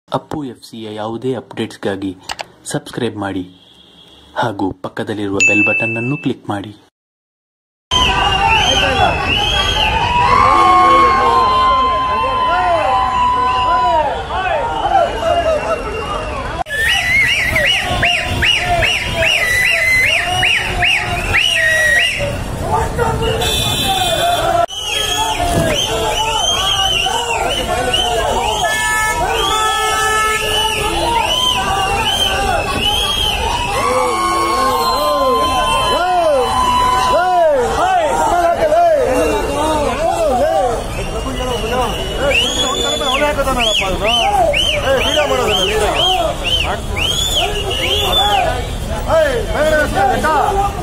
ಅಪ್ಪು ಎಫ್ಸಿಯ ಯಾವುದೇ ಅಪ್ಡೇಟ್ಸ್ಗಾಗಿ ಸಬ್ಸ್ಕ್ರೈಬ್ ಮಾಡಿ ಹಾಗೂ ಪಕ್ಕದಲ್ಲಿರುವ ಬೆಲ್ ಬಟನ್ ಅನ್ನು ಕ್ಲಿಕ್ ಮಾಡಿ. Hey,